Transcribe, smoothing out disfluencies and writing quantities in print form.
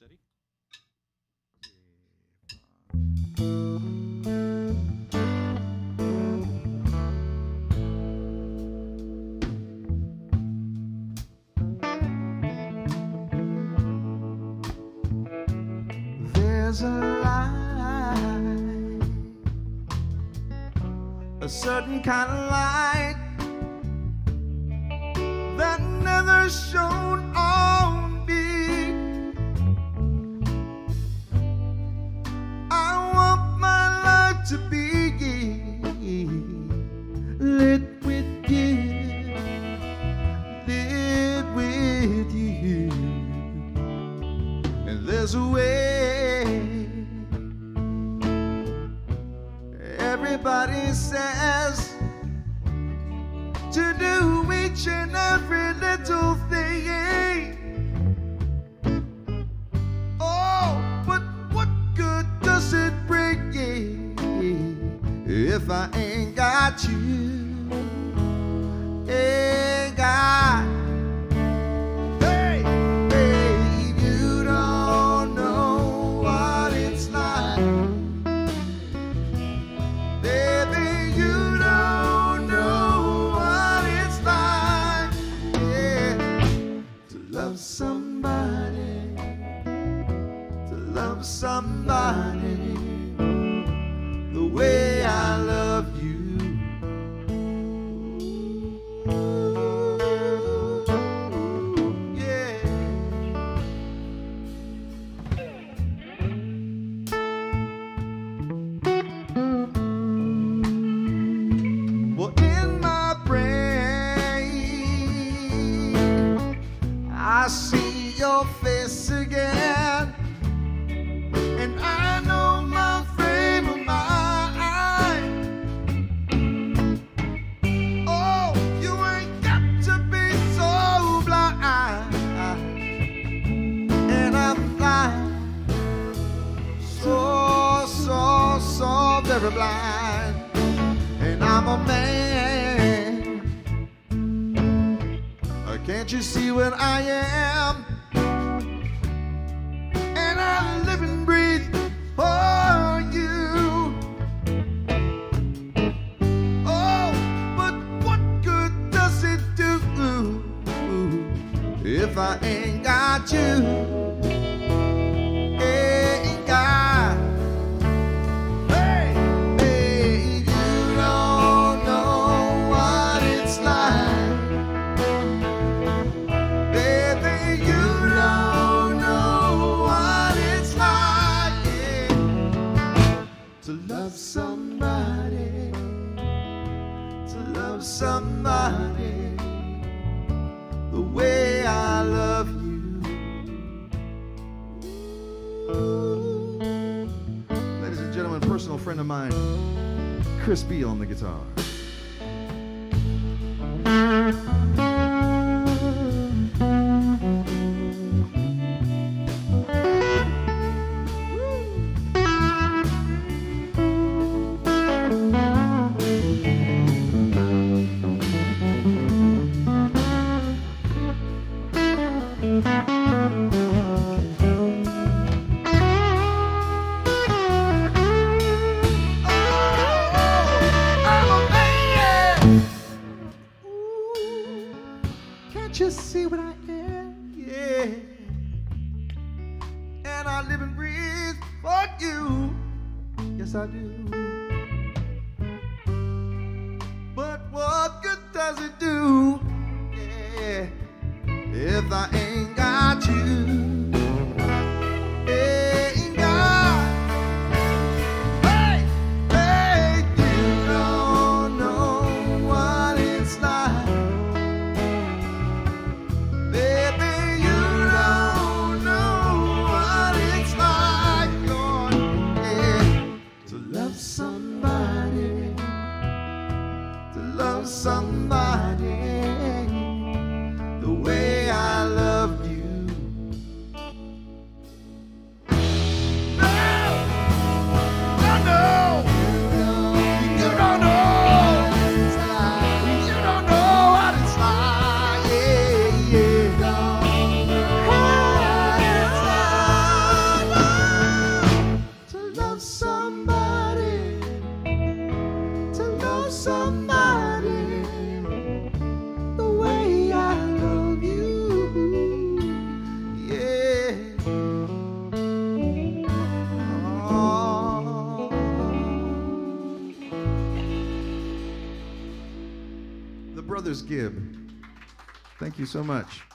Steady. There's a light, a certain kind of light that never shone on me. I want my life to be lit with you, lit with you. And there's a way everybody says to do each and every little thing. Oh, but what good does it bring if I ain't got you? Ain't got. Hey, babe, you don't know what it's like. Baby, you don't know what it's like, yeah, to love somebody, the way I love you. Yeah. Well, in my brain, I see your face again, and I know my frame of mind. Oh, you ain't got to be so blind, and I'm blind, so very blind. And I'm a man. Can't you see what I am? And I live and breathe for you. Oh, but what good does it do if I ain't got you? Ain't got. Somebody the way I love you. Ladies and gentlemen, personal friend of mine, Chris Beal on the guitar. Just see what I am, yeah. And I live and breathe for you. Yes, I do. But what good does it do, yeah, if I ain't got you? Ain't got. Hey, hey, you don't know what it's like. Somebody the way I love you. somebody the way I love you. Yeah. Oh. The Brothers Gibb. Thank you so much.